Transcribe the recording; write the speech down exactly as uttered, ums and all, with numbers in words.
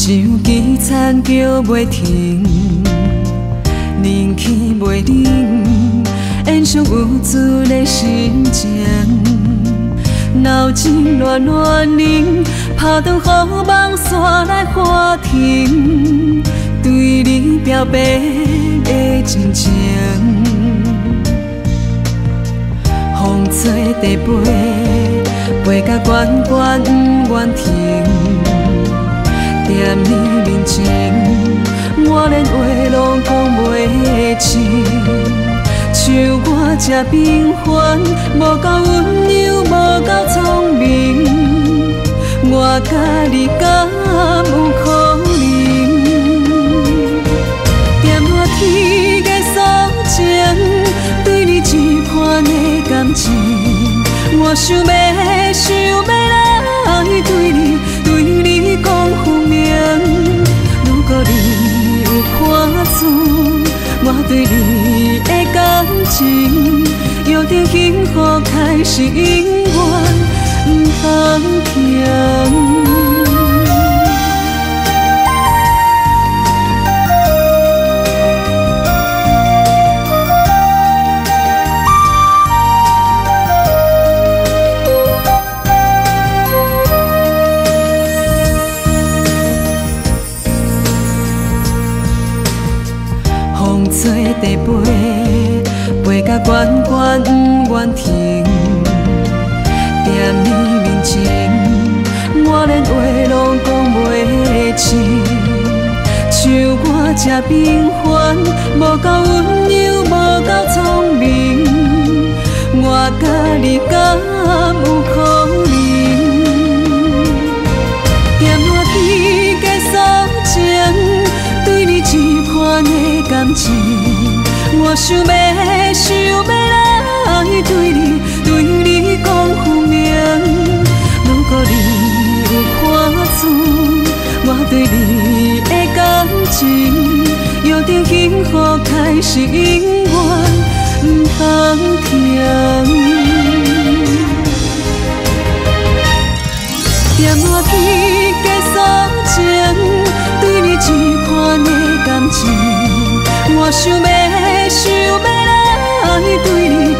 像机餐叫袂停，人去袂冷，演上有主的心情。闹情乱乱人，拍断雨梦煞来花庭，对你表白的真情。风吹地飞，飞甲远远不愿停。惦你面前，我连话拢讲袂清。像我这平凡，无够温柔，无够聪明，我甲你敢有可能？踮落天的所情，对你一片的感情，我想要想要来对你对你讲分明。如果你有看出我对你的感情，约定幸福开始，永远不通停。风吹地飞，飞甲远远不愿停。踮你面前，我连话拢讲袂清。像我这平凡，无够温柔，无够聪明，我甲你敢有可能？踮落天的所情，对你一片的感情，我想要想要来对你对你讲分明。如果你有看出我对你的感情，约定幸福开始，永远不通停。踮落天的所情，对你一片的感情，我想要想要来对你